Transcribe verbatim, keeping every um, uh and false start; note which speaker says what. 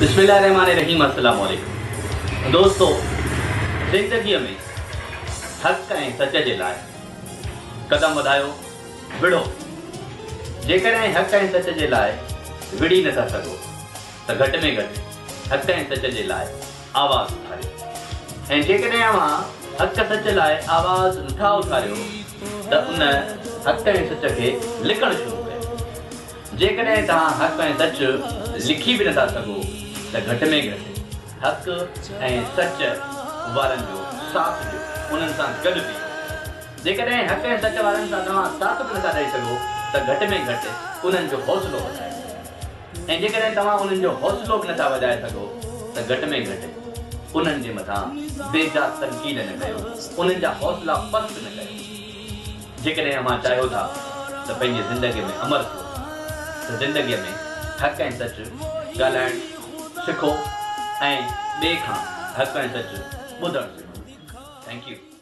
Speaker 1: बिस्मिल्लाहिर्रहमानिर्रहीम। अस्सलाम वालेकुम दोस्तों, ज़िंदगीअ में हक़ ऐं सच जे लाइ क़दम वधायो, विढ़ो। जेकॾहिं हक़ ऐं सच जे लाइ विढ़ी नथा सघो त घटि में घटि हक़ ऐं सच जे लाइ आवाज़ उथारियो। ऐं जेकॾहिं अव्हां हक़ सच लाइ आवाज़ नथा उथारियो त उन हक़ ऐं सच खे लिखणु शुरू कयो। जेकॾहिं तव्हां हक़ ऐं सच लिखी बि नथा सघो त घटि में घटि हक़ ऐं सच वारनि जो साथ ॾियो, उन्हनि सां गॾु बीहो। जेकॾहिं हक़ ऐं सच वारनि सां तव्हां साथ बि नथा ॾेई सघो त घटि में घटि उन्हनि जो हौसलो वधायो। ऐं जेकॾहिं तव्हां उन्हनि जो हौसलो बि नथा वधाए सघो त घटि में घटि उन्हनि जे मथां बेजा तनक़ीद न कयो, उन्हनि जा हौसला पस्त न कयो। जेकॾहिं अव्हां चाहियो था त पंहिंजी ज़िंदगीअ में अमल कयो त ज़िंदगीअ में हक़ ऐं सच ॻाल्हाइणु सिखो ऐं ॿिए खां हक़ ऐं सच ॿुधणु सिखो। Thank U.